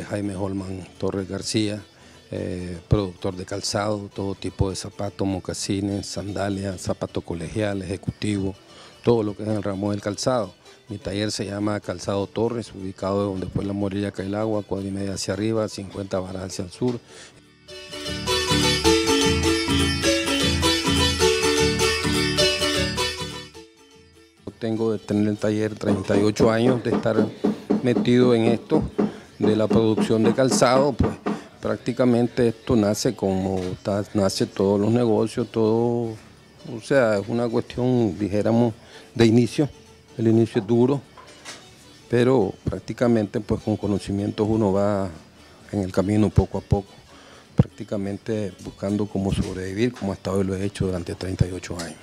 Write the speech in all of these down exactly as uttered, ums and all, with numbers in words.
Jaime Holman Torres García, eh, productor de calzado, todo tipo de zapatos, mocasines, sandalias, zapatos colegial, ejecutivo, todo lo que es en el ramo del calzado. Mi taller se llama Calzado Torres, ubicado donde fue la Morilla Cailagua, cuadra y media hacia arriba, cincuenta varas hacia el sur. Tengo de tener el taller treinta y ocho años, de estar metido en esto de la producción de calzado. Pues prácticamente esto nace como nace todos los negocios, todo, o sea, es una cuestión, dijéramos, de inicio. El inicio es duro, pero prácticamente pues con conocimientos uno va en el camino poco a poco, prácticamente buscando cómo sobrevivir, como hasta hoy lo he hecho durante treinta y ocho años.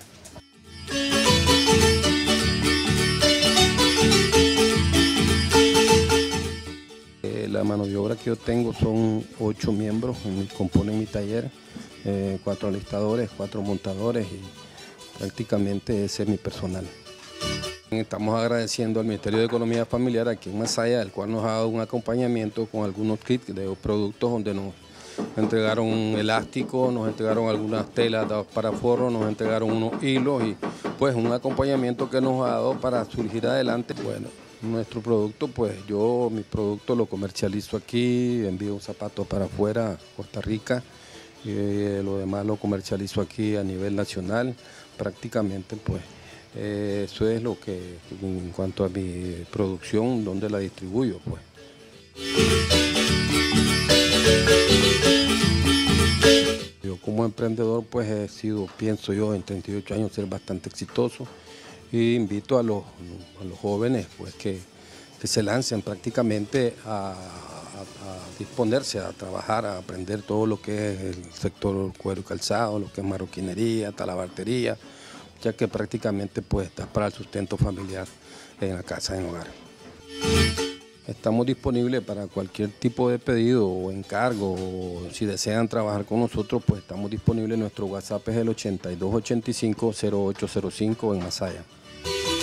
La mano de obra que yo tengo son ocho miembros, componen mi taller, eh, cuatro alistadores, cuatro montadores y prácticamente ese es mi personal. Estamos agradeciendo al Ministerio de Economía Familiar aquí en Masaya, el cual nos ha dado un acompañamiento con algunos kits de productos donde nos entregaron un elástico, nos entregaron algunas telas para forro, nos entregaron unos hilos y pues un acompañamiento que nos ha dado para surgir adelante. Bueno, nuestro producto, pues yo mi producto lo comercializo aquí, envío zapatos para afuera, Costa Rica, y eh, lo demás lo comercializo aquí a nivel nacional, prácticamente pues eh, eso es lo que en cuanto a mi producción, donde la distribuyo pues. Yo como emprendedor pues he sido, pienso yo, en treinta y ocho años ser bastante exitoso. Y invito a los, a los jóvenes pues, que, que se lancen prácticamente a, a, a disponerse a trabajar, a aprender todo lo que es el sector cuero y calzado, lo que es marroquinería, talabartería, ya que prácticamente pues, está para el sustento familiar en la casa, en el hogar. Estamos disponibles para cualquier tipo de pedido o encargo, o si desean trabajar con nosotros, pues estamos disponibles. Nuestro WhatsApp es el ochenta y dos ochenta y cinco cero ocho cero cinco en Masaya.